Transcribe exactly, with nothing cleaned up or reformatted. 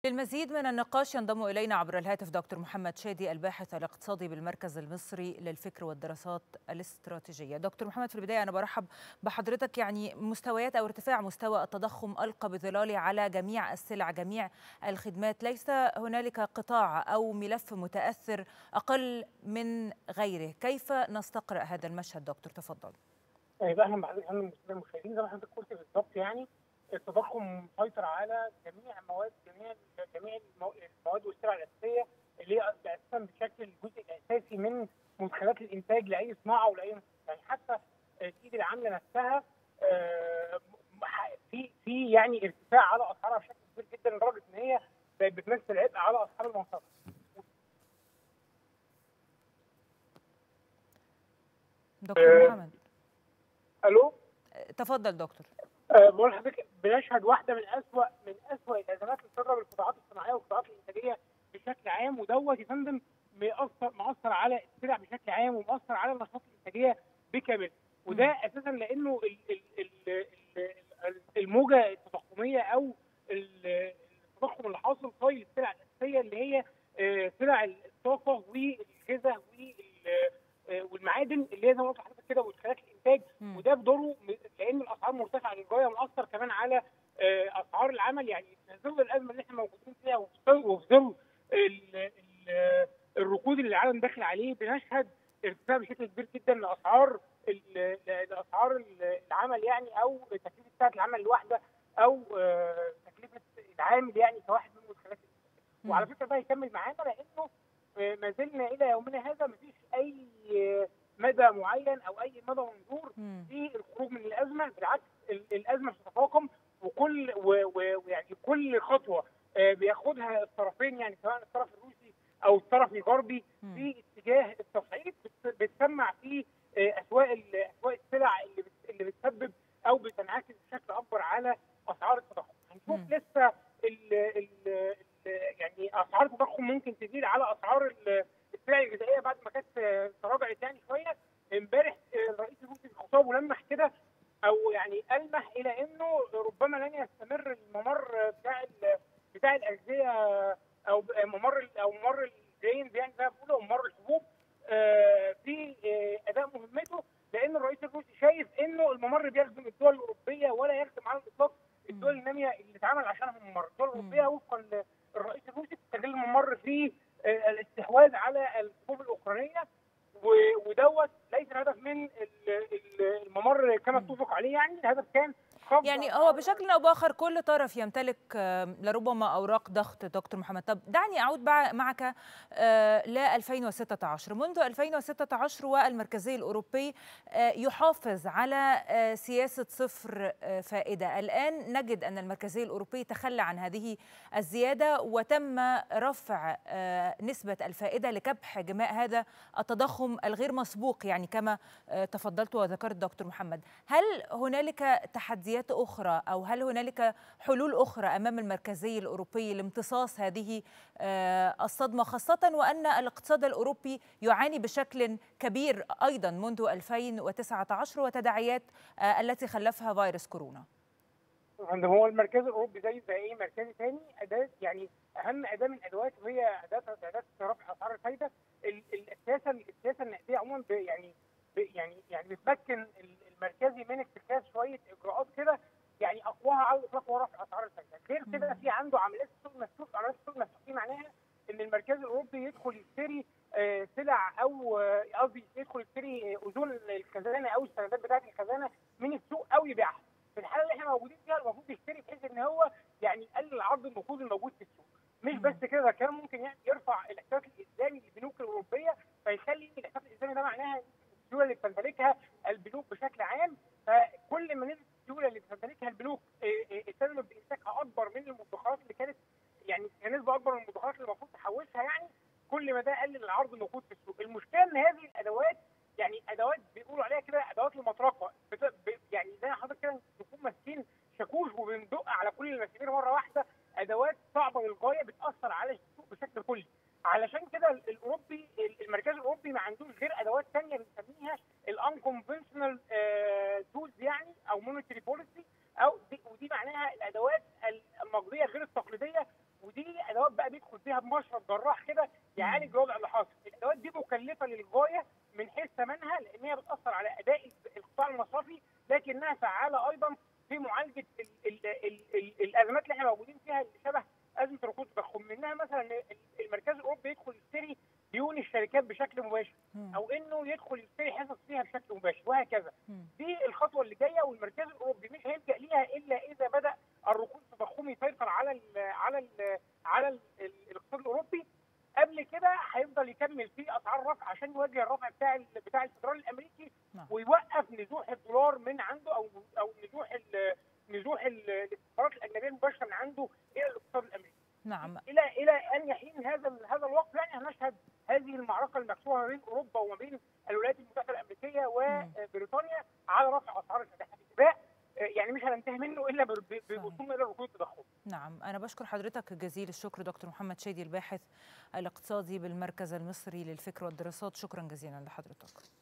للمزيد من النقاش ينضم إلينا عبر الهاتف دكتور محمد شادي الباحث الاقتصادي بالمركز المصري للفكر والدراسات الاستراتيجية. دكتور محمد، في البداية أنا برحب بحضرتك. يعني مستويات أو ارتفاع مستوى التضخم ألقى بظلاله على جميع السلع، جميع الخدمات، ليس هنالك قطاع أو ملف متأثر أقل من غيره. كيف نستقرأ هذا المشهد دكتور؟ تفضل. طيب اهلا بحضرتك اهلا بالمشاهدين. زي ما حضرتك قلت بالظبط، يعني التضخم مسيطر على جميع مواد جميع جميع المواد والسلع الاساسيه اللي هي اساسا بشكل جزء اساسي من مدخلات الانتاج لاي صناعه ولاي مصنع. يعني حتى الايد العامله نفسها آه، في في يعني ارتفاع على اسعارها بشكل كبير جدا، لدرجه ان هي بقت بتمثل عبء على اصحاب المصانع. دكتور محمد. الو. تفضل دكتور. أه بقول لحضرتك بنشهد واحده من اسوء من اسوء الازمات اللي بتضرب القطاعات الصناعيه والقطاعات الانتاجيه بشكل عام، ودوت يا فندم مأثر مأثر على السلع بشكل عام، ومأثر على النشاط الانتاجيه بكامل. وده اساسا لانه ال ال ال الموجه التضخميه او التضخم اللي حاصل طايل السلع الاساسيه اللي هي سلع الطاقه والغذاء والمعادن، اللي هي زي ما قلت لحضرتك كده مدخلات الانتاج. وده بدوره لان الاسعار مرتفعه للغايه، مأثر كمان على اسعار العمل. يعني في ظل الازمه اللي احنا موجودين فيها وفي ظل الركود اللي العالم داخل عليه، بنشهد ارتفاع بشكل كبير جدا لاسعار لاسعار العمل، يعني او تكلفه ساعه العمل الواحده، او تكلفه العامل يعني كواحد من مدخلات الانتاج. وعلى فكره ده هيكمل معانا، لانه ما زلنا الى يومنا هذا ما فيش اي مدى معين او اي مدى منظور في الخروج من الازمه. بالعكس، الازمه بتتفاقم، وكل ويعني كل خطوه بياخدها الطرفين، يعني سواء الطرف الروسي او الطرف الغربي، في اتجاه التصعيد، بتسمع في اسواق اسواق السلع اللي اللي بتسبب او بتنعكس بشكل اكبر على اسعار التضخم. هنشوف لسه ال ال يعني اسعار التضخم ممكن تزيد على اسعار السلع الغذائيه بعد ما كانت تراجعت يعني شويه. امبارح الرئيس الروسي في خطابه لمح كده، او يعني المح الى انه ربما لن يستمر الممر بتاع بتاع الاغذيه، او ممر او ممر الجرينز، يعني زي ما بيقولوا ممر الحبوب في اداء مهمته، لان الرئيس الروسي شايف انه الممر بيخدم الدول الاوروبيه ولا يخدم على الاطلاق الدول الناميه اللي اتعمل عشانها الممر. الدول الاوروبيه وفقا للرئيس الروسي تستغل الممر في الاستحواذ على الحبوب الاوكرانيه، ودوت ليس الهدف من الممر كما اتفق عليه. يعني الهدف كان يعني هو بشكل او باخر كل طرف يمتلك لربما اوراق ضغط. دكتور محمد، طب دعني اعود معك ل ألفين وستة عشر. منذ ألفين وستة عشر والمركزي الاوروبي يحافظ على سياسه صفر فائده. الان نجد ان المركزي الاوروبي تخلى عن هذه الزياده، وتم رفع نسبه الفائده لكبح جماع هذا التضخم الغير مسبوق، يعني كما تفضلت وذكرت دكتور محمد. هل هنالك تحديات أخرى أو هل هنالك حلول أخرى أمام المركزي الأوروبي لامتصاص هذه الصدمة، خاصة وأن الاقتصاد الأوروبي يعاني بشكل كبير أيضا منذ ألفين وتسعة عشر وتداعيات التي خلفها فيروس كورونا؟ عندما هو المركز الأوروبي زي زي أي مركز ثاني، أداة يعني أهم أداة من أدواته هي أداة أداة رفع أسعار الفايدة. السياسة السياسة النقدية عموما يعني يعني يعني بتمكن المركزي من اتخاذ شويه اجراءات كده، يعني اقواها على الاطلاق هو رفع اسعار الفايده. غير كده في عنده عمليات سوق مفتوح. عمليات السوق المفتوح دي معناها ان المركزي الاوروبي يدخل يشتري آه سلع، او قصدي آه يدخل يشتري اذون الخزانه او السندات بتاعه الخزانه من السوق او يبيعها. في الحاله اللي احنا موجودين فيها المفروض يشتري بحيث ان هو يعني يقلل عرض النقود الموجود في السوق. مش بس كده، كمان ممكن يعني يرفع الاحتياطي الالزامي للبنوك الاوروبيه، فيخلي الاحتياطي الالزامي ده معناها السيوله اللي بتمتلكها البنوك بشكل عام. فكل ما نسبه السيوله اللي بتمتلكها البنوك التزمت بانتاجها اكبر من المدخرات اللي كانت، يعني نسبه اكبر من المدخرات اللي المفروض تحوشها، يعني كل ما ده قلل العرض الموجود في السوق. المشكله ان هذه الادوات يعني ادوات بيقولوا عليها كده ادوات المطرقه، يعني زي حضرتك كده نكون ماسكين شاكوش وبندق على كل المسامير مره واحده. ادوات صعبه للغايه بتاثر على السوق بشكل كلي. علشان كده الاوروبي المركز الاوروبي ما عندوش غير ادوات ثانيه بنسميها الانكونفنشنال تولز، يعني او مونيتري بوليسي، او دي ودي معناها الادوات النقديه غير التقليديه. ودي بمشرط جراح كده يعالج الوضع اللي حاصل. الادوات دي مكلفه للغايه من حيث ثمنها، لان هي بتاثر على اداء القطاع المصرفي، لكنها فعاله ايضا في معالجه ال ال ال ال الازمات اللي احنا موجودين فيها، اللي شبه ازمه ركود التضخم. منها مثلا المركز الاوروبي يدخل يشتري ديون الشركات بشكل مباشر، او انه يدخل يشتري حصص فيها بشكل مباشر، وهكذا. دي الخطوه اللي جايه، والمركز الاوروبي مش هيلجا ليها الا اذا بدا الركود التضخمي يسيطر على ال على ال على ال الاقتصاد الاوروبي. قبل كده هيفضل يكمل في اسعار رفع عشان يواجه الرفع بتاع بتاع الفدرالي الامريكي، ويوقف نزوح الدولار من عنده، او او نزوح نزوح الاستثمارات الاجنبيه المباشره من عنده الى الاقتصاد الامريكي. نعم. الى الى ان يحين هذا هذا الوقت، يعني هنشهد هذه المعركه المكسوره ما بين اوروبا وما بين الولايات المتحده الامريكيه وبريطانيا على رفع اسعار السلاح. الاتفاق يعني مش هننتهي منه الا بوصولنا الى ركود التضخم. نعم، انا بشكر حضرتك جزيل الشكر دكتور محمد شادي، الباحث الاقتصادي بالمركز المصري للفكر والدراسات. شكرا جزيلا لحضرتك.